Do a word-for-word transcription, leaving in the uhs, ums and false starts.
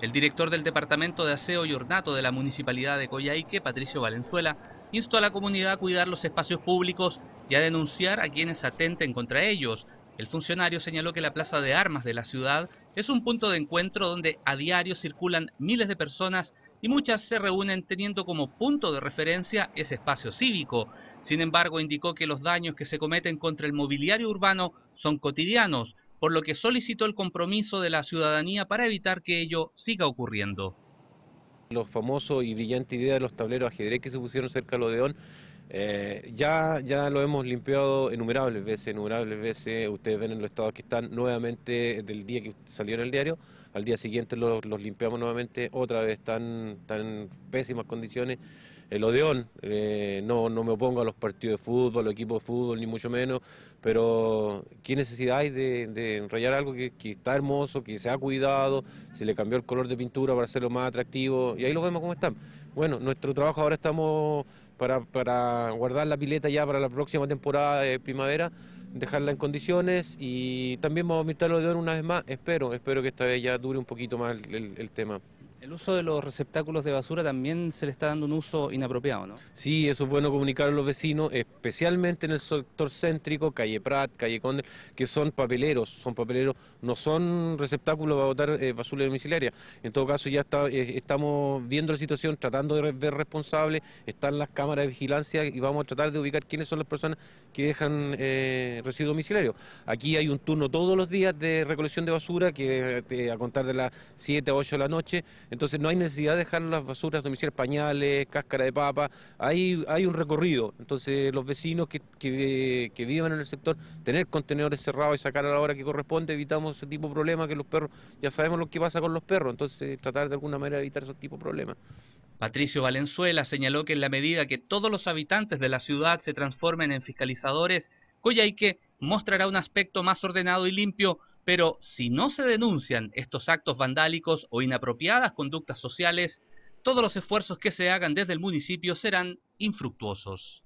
El director del Departamento de Aseo y Ornato de la Municipalidad de Coyhaique, Patricio Valenzuela, instó a la comunidad a cuidar los espacios públicos y a denunciar a quienes atenten contra ellos. El funcionario señaló que la Plaza de Armas de la ciudad es un punto de encuentro donde a diario circulan miles de personas y muchas se reúnen teniendo como punto de referencia ese espacio cívico. Sin embargo, indicó que los daños que se cometen contra el mobiliario urbano son cotidianos, por lo que solicitó el compromiso de la ciudadanía para evitar que ello siga ocurriendo. Los famosos y brillantes ideas de los tableros ajedrez que se pusieron cerca del Odeón, eh, ya, ya lo hemos limpiado innumerables veces, innumerables veces. Ustedes ven en los estados que están nuevamente del día que salió en el diario, al día siguiente los, los limpiamos nuevamente, otra vez están, están en pésimas condiciones. El Odeón, eh, no, no me opongo a los partidos de fútbol, los equipos de fútbol, ni mucho menos, pero ¿qué necesidad hay de, de rayar algo que, que está hermoso, que se ha cuidado, se le cambió el color de pintura para hacerlo más atractivo, y ahí lo vemos cómo están? Bueno, nuestro trabajo ahora estamos para, para guardar la pileta ya para la próxima temporada de primavera, dejarla en condiciones, y también vamos a invitar al Odeón una vez más, espero, espero que esta vez ya dure un poquito más el, el, el tema. El uso de los receptáculos de basura también se le está dando un uso inapropiado, ¿no? Sí, eso es bueno comunicar a los vecinos, especialmente en el sector céntrico, calle Prat, calle Conde, que son papeleros, son papeleros, no son receptáculos para botar eh, basura domiciliaria. En todo caso, ya está, eh, estamos viendo la situación, tratando de ver responsables, están las cámaras de vigilancia y vamos a tratar de ubicar quiénes son las personas que dejan eh, residuos domiciliarios. Aquí hay un turno todos los días de recolección de basura, que eh, a contar de las siete a ocho de la noche. Entonces no hay necesidad de dejar las basuras domiciliarias, pañales, cáscara de papa, hay, hay un recorrido. Entonces los vecinos que, que, que vivan en el sector, tener contenedores cerrados y sacar a la hora que corresponde, evitamos ese tipo de problemas, que los perros, ya sabemos lo que pasa con los perros, entonces tratar de alguna manera de evitar esos tipos de problemas. Patricio Valenzuela señaló que en la medida que todos los habitantes de la ciudad se transformen en fiscalizadores, Coyhaique mostrará un aspecto más ordenado y limpio, pero si no se denuncian estos actos vandálicos o inapropiadas conductas sociales, todos los esfuerzos que se hagan desde el municipio serán infructuosos.